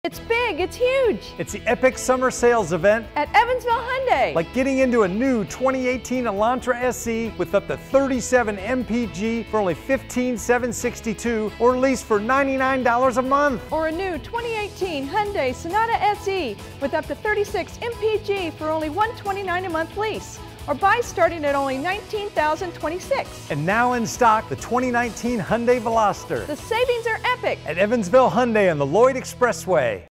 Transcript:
It's big, it's huge. It's the epic summer sales event At Evansville Hyundai. like getting into a new 2018 Elantra SE with up to 37 MPG for only $15,762 or lease for $99 a month. Or a new 2018 Hyundai Sonata SE with up to 36 MPG for only $129 a month lease. Or buy starting at only $19,026. And now in stock, the 2019 Hyundai Veloster The savings are epic. at Evansville Hyundai on the Lloyd Expressway.